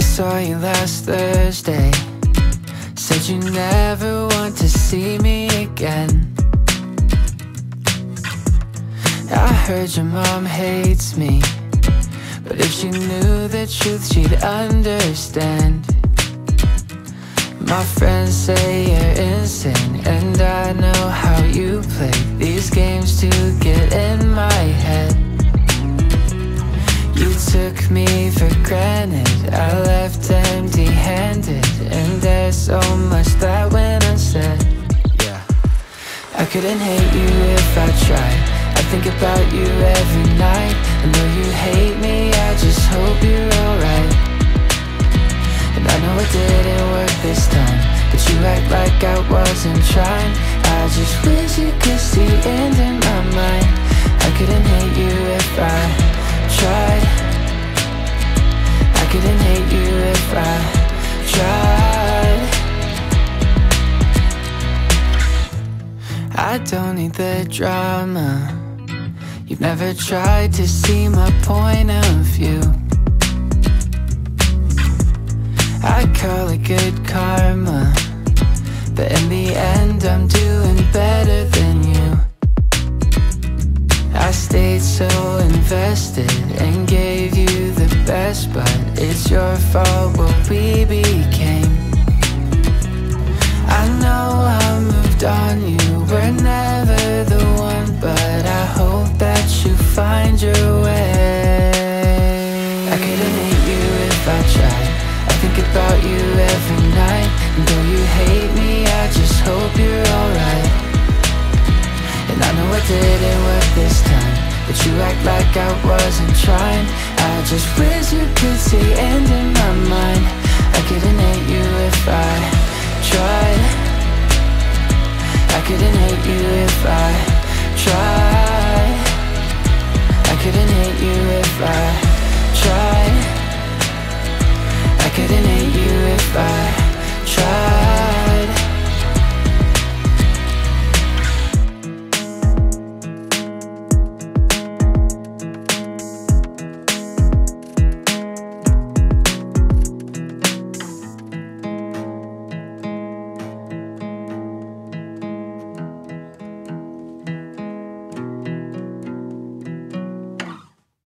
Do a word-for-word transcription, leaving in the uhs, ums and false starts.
saw you last Thursday. Said you never want to see me again. I heard your mom hates me, but if she knew the truth she'd understand. My friends say you're insane, and I know how you play these games to get in my head. You took me for granted, I left empty-handed, and there's so much that went unsaid. Yeah, I couldn't hate you if I tried. I think about you every night, and though you hate me, I just hope you're alright. And I know it didn't work this time, but you act like I wasn't trying. I just wish you could see the end in my mind. I couldn't hate you if I tried. I couldn't hate you if I tried. I don't need the drama. You've never tried to see my point of view. I call it good karma, but in the end I'm doing better than you. I stayed so invested and gave you the best, but it's your fault what we became. I know I moved on, you were never the one, but I hope that you find your way. I couldn't hate you if I tried. I think about you every night, and though you hate me, I just hope you're alright. And I know it didn't work this time, but you act like I wasn't trying. I just wish you could see the end in my mind. I couldn't hate you if I tried. I couldn't hate you if I tried. I couldn't hate you if I